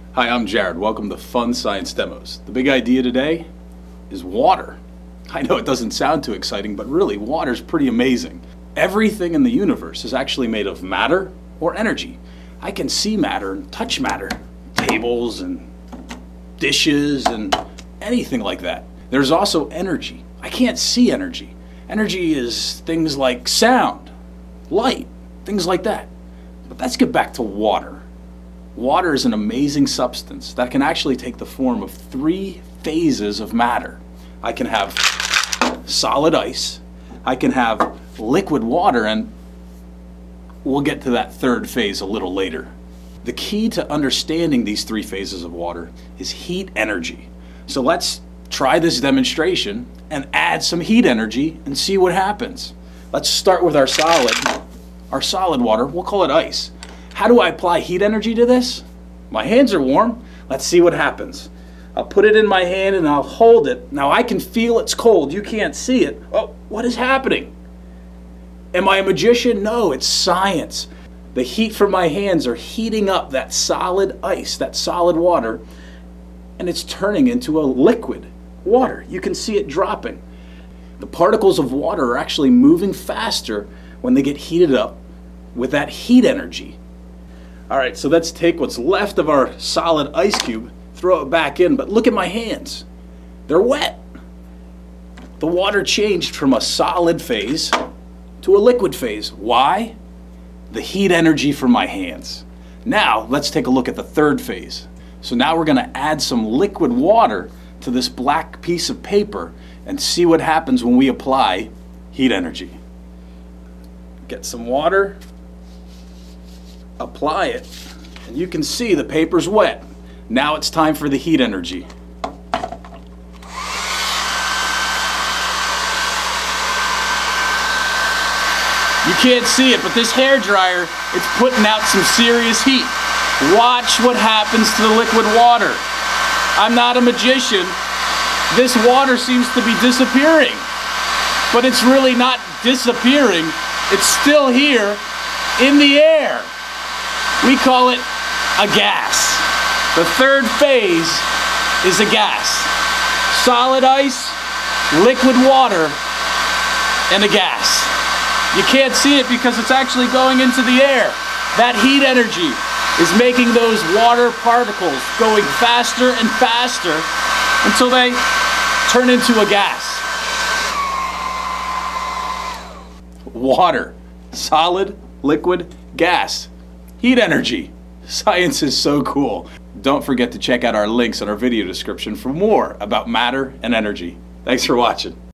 Hi, I'm Jared. Welcome to Fun Science Demos. The big idea today is water. I know it doesn't sound too exciting, but really, water's pretty amazing. Everything in the universe is actually made of matter or energy. I can see matter and touch matter. Tables and dishes and anything like that. There's also energy. I can't see energy. Energy is things like sound, light, things like that. But let's get back to water. Water is an amazing substance that can actually take the form of 3 phases of matter. I can have solid ice, I can have liquid water, and we'll get to that 3rd phase a little later. The key to understanding these 3 phases of water is heat energy. So let's try this demonstration and add some heat energy and see what happens. Let's start with our solid water. We'll call it ice. How do I apply heat energy to this? My hands are warm. Let's see what happens. I'll put it in my hand and I'll hold it. Now I can feel it's cold. You can't see it. Oh, what is happening? Am I a magician? No, it's science. The heat from my hands are heating up that solid ice, that solid water, and it's turning into a liquid water. You can see it dropping. The particles of water are actually moving faster when they get heated up with that heat energy. All right, so let's take what's left of our solid ice cube, throw it back in, but look at my hands. They're wet. The water changed from a solid phase to a liquid phase. Why? The heat energy from my hands. Now, let's take a look at the 3rd phase. So now we're gonna add some liquid water to this black piece of paper and see what happens when we apply heat energy. Get some water, apply it, and you can see the paper's wet. Now it's time for the heat energy. You can't see it, but this hair dryer, it's putting out some serious heat. Watch what happens to the liquid water. I'm not a magician. This water seems to be disappearing, but it's really not disappearing. It's still here in the air. We call it a gas. The 3rd phase is a gas. Solid ice, liquid water, and a gas. You can't see it because it's actually going into the air. That heat energy is making those water particles going faster and faster until they turn into a gas. Water, solid, liquid, gas. Heat energy. Science is so cool. Don't forget to check out our links in our video description for more about matter and energy. Thanks for watching.